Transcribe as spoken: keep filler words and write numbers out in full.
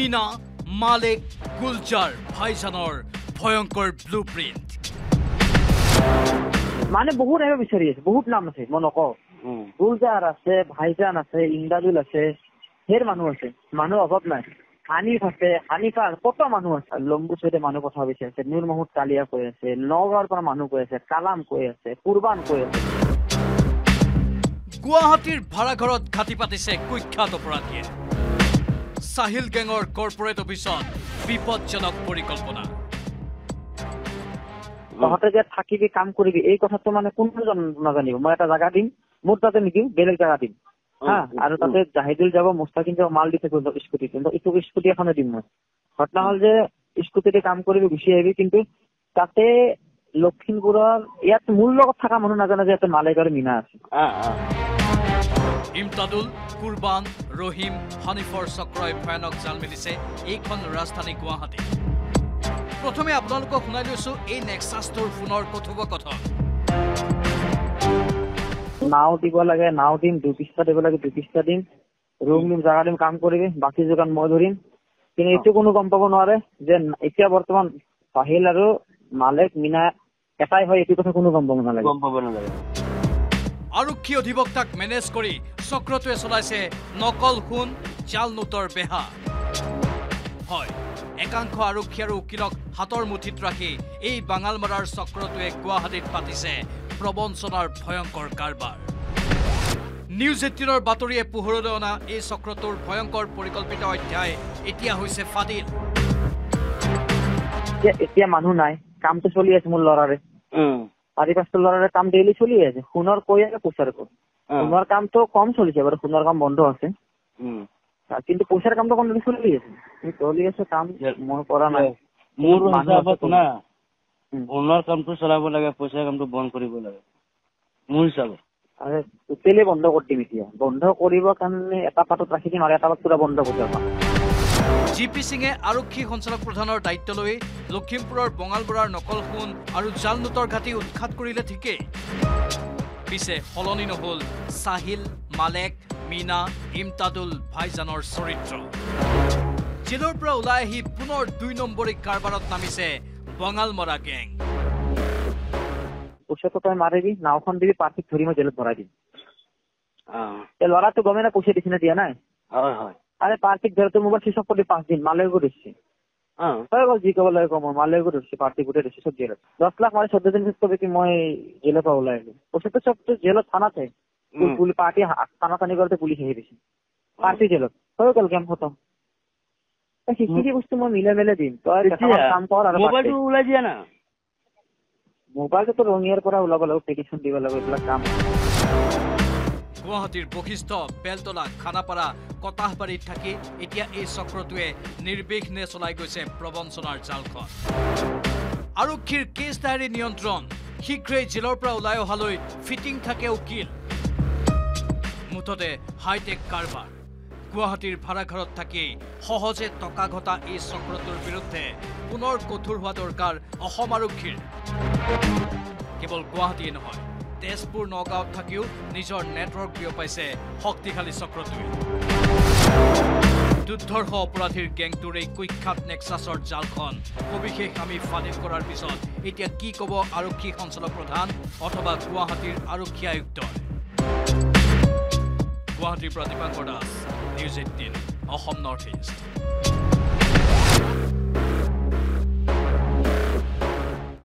মিনা মালেক গুলজাৰ ভাইজানৰ ভয়ংকৰ ব্লুপ্ৰিন্ট মানে বহুত আহিব বিচাৰি আছে বহুত নাম আছে মই নকওঁ গুলজাৰ আছে ভাইজান আছে ইন্দাজুল আছে ধেৰ মানুহ আছে মানুহ অভাৱ নাই হানিফ আছে হানিফা কত মানুহ আছে লম্বু চৈতে মানুহ কথা বিচাৰিছে নুৰ মহম্মদ কালিয়া কৈ আছে নগাঁৱৰ পৰা মানুহ কৈ আছে কালাম কৈ আছে কুৰবান কৈ আছে গুৱাহাটীৰ ভাড়াঘৰত ঘাটি পাতিছে কুখ্যাত অপৰাধীয়ে সাহিল গেঙৰ কৰ্পৰেট অফিচত বিপদজনক পৰিকল্পনা তহঁতে যে থাকিবি কাম কৰিবি এই কথাটো মানে কোনজন নাজানিব মই এটা জাগা দিম মোৰ তাতে নিদিম বেলেগ জাগা দিম হা আৰু তাতে জাহিদুল যাব মুস্তাকিম যাব মাল দি থাকিব স্কুটি কিন্তু এইটো স্কুটি এখনে দিম মই ঘটনা হল যে স্কুটিতে কাম কৰিবি গুচি আহিবি কিন্তু তাতে লখিমপুৰৰ ইয়াত মূল লগত থকা মানুহ নাজানে যে ইয়াতে মালেক আৰু মিনা আছে ইমতাদুল কুৰবান ৰহিম হানিফৰ চক্ৰই ভয়ানক জাল মেলিছে এইখন ৰাজধানী গুৱাহাটী প্ৰথমে আপোনালোকক শুনাই লৈছো এই নেক্সাছটোৰ ফোনৰ কথোপকথন নাও দিব লাগে নাও দিম দুই পিস্তা দিব লাগে দুই পিস্তা দিম ৰুম দিম জাগা দিম কাম কৰিবি বাকী যোগান মই ধৰিম কিন্তু এইটো কোনো গম পাব নোৱাৰে যে এতিয়া বৰ্তমান সাহিল আৰু মালেক মিনা এটাই হয় এইটো কথা কোনো গম পাব নালাগে গম পাব নালাগে আৰক্ষী অধিবক্তাক মেনেজ কৰি চক্ৰটোৱে চলাইছে নকল সোণ জাল নোটৰ বেহা হয় একাংশ আৰক্ষী আৰু উকিলক হাতৰ মুঠিত ৰাখি এই বাঙালমাৰাৰ চক্ৰটোৱে গুৱাহাটীত পাতিছে প্ৰবঞ্চনাৰ ভয়ংকৰ কাৰবাৰ নিউজ এইটিনৰ বাতৰিয়ে পোহৰলৈ অনা এই চক্ৰটোৰ ভয়ংকৰ পৰিকল্পিত অধ্যায় এতিয়া হৈছে ফাদিল এতিয়া মানুহ নাই কামটো চলি আছে মোৰ ল'ৰাৰে চাৰি পাঁচটা ল'ৰাৰে কাম ডেইলি চলি আছে সোণৰ কৈ আছে পইচাৰ কৈ সোণৰ কামটো কম চলিছে বাৰু সোণৰ কাম বন্ধ আছে কিন্তু পইচাৰ কামটো কণ্টিনিউ চলি আছে চলি আছে কাম মই কৰা নাই মোৰ হিচাপত না সোণৰ কামটো চলাব লাগে পইচাৰ কামটো বন্ধ কৰিব লাগে মোৰ হিচাপত আৰে টোটেলি বন্ধ কৰি দিম এতিয়া বন্ধ কৰিবৰ কাৰণে এটা পাতত ৰাখি দিম আৰু এটা পাত পুৰা বন্ধ কৰি দিম জি পি সিঙে আৰক্ষী সঞ্চালক প্ৰধানৰ দায়িত্ব লৈ লখিমপুৰৰ বঙালবৰাৰ নকল সোণ আৰু জাল নোটৰ ঘাটি উৎখাত কৰিলে ঠিকেই পিছে সলনি নহল সাহিল মালেক মিনা ইমতাদুল ভাইজানৰ চৰিত্ৰ জেলৰ পৰা ওলাই আহি পুনৰ দুই নম্বৰী কাৰবাৰত নামিছে বঙালমৰা গেং পইচাটো তই মাৰিবি নাওখন দিবি পাৰ্টিক ধৰি মই জেলত ভৰাই দিম ল'ৰাটো গমে না পইচা দিছে না দিয়া নাই হয় হয় আরে পার্টিক ধরে তো মোবাইল সুইচ অফ করে পাঁচ দিন মালেগো দিচ্ছে হয়ে গেল জি কব লাগে কম মালেগো দিচ্ছে পার্টি গোটে দিচ্ছে সব জেলত দশ লাখ মানে চোদ্দ দিন কবে কি মই জেলে পৰা ওলাই আহিলো ওসব তো সব তো জেলত থানাতে পার্টি থানা টানি করতে পুলিশ আহি দিছে পার্টি জেলত হয়ে গেল গেম খতম সেইখিনি বস্তু মই মিলে মেলে দিম তই কাম কৰ আৰু মোবাইলটো ওলাই দিয়া না মোবাইলটো তো ৰঙিয়াৰ পৰা ওলাব লাগিব পেটিশন দিব লাগিব এইবিলাক কাম গুৱাহাটীৰ বশিষ্ঠ বেলতলা খানাপাৰা কটাহবাৰীত থাকি এতিয়া এই চক্ৰটোৱে নিৰ্বিঘ্নে চলাই গৈছে প্ৰবঞ্চনাৰ জালখন আৰক্ষীৰ কেছ ডায়েৰী নিয়ন্ত্ৰণ শীঘ্ৰেই জেলৰ পৰা ওলাই অহালৈ ফিটিং থাকে উকিল মুঠতে হাইটেক কাৰবাৰ গুৱাহাটীৰ ভাড়াঘৰত থাকি সহজে টকা ঘটা এই চক্ৰটোৰ বিৰুদ্ধে পুনৰ কঠোৰ হোৱা দৰকাৰ অসম আৰক্ষীৰ কেৱল গুৱাহাটীয়ে নহয় তেজপুৰ নগাঁৱত থাকিও নিজৰ নেটৱৰ্ক বিয়পাইছে শক্তিশালী চক্ৰটোৱে দুৰ্ধৰ্ষ অপৰাধীৰ গেংটোৰ এই কুখ্যাত নেক্সাছৰ জালখন সবিশেষ আমি ফাদিল কৰাৰ পিছত এতিয়া কি ক'ব আৰক্ষী সঞ্চালক প্ৰধান অথবা গুৱাহাটীৰ আৰক্ষী আয়ুক্ত গুৱাহাটীৰ পৰা Dipankar Das news eighteen Assam north east